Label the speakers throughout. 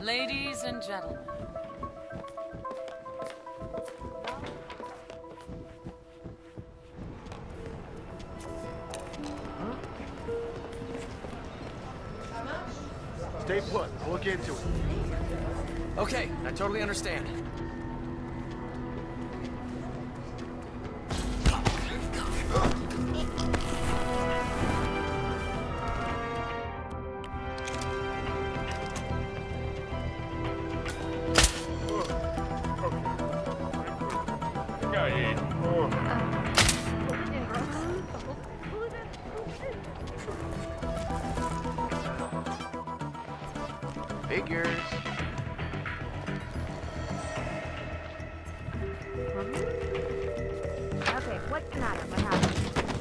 Speaker 1: Ladies and gentlemen.
Speaker 2: Stay put. I'll look into it.
Speaker 3: Okay, I totally understand.
Speaker 2: Figures.
Speaker 4: Okay, what's the matter? What happened?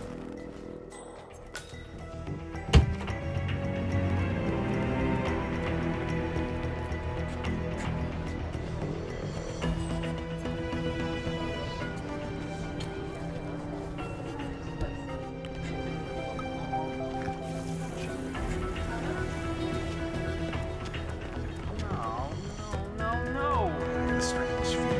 Speaker 2: Strange feeling.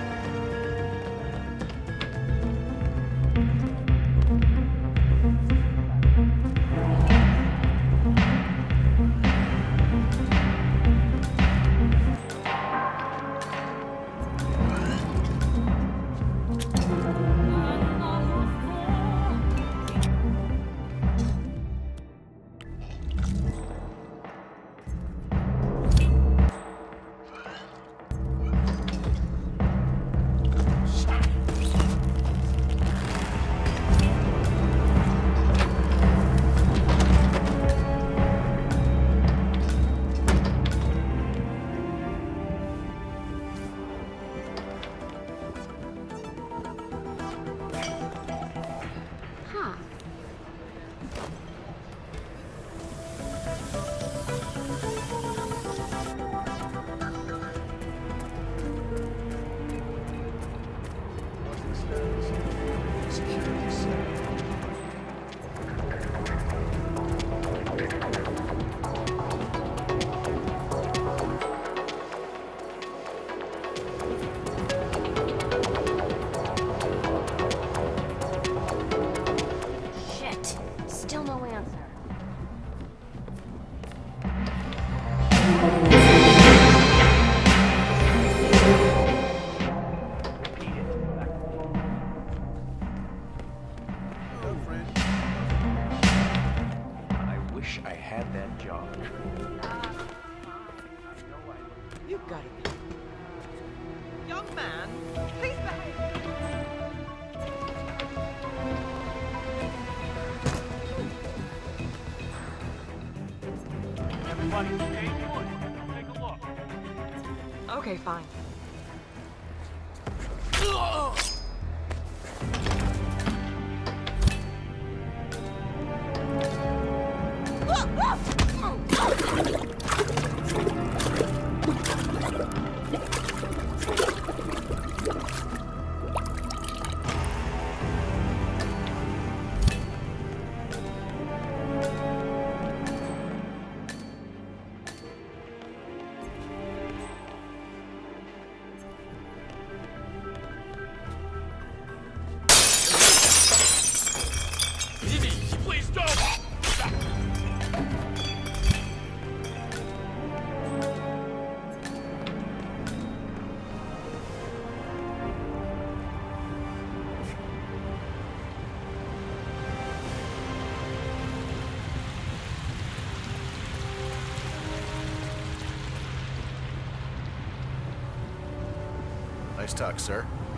Speaker 4: Huh.
Speaker 2: Security set.
Speaker 4: Shit. Still no answer.
Speaker 2: I wish I had that job.
Speaker 5: You gotta be. Young man, please behave.
Speaker 6: Everybody stay put. Take a look.
Speaker 5: Okay, fine.
Speaker 6: Please don't!
Speaker 2: Nice talk, sir.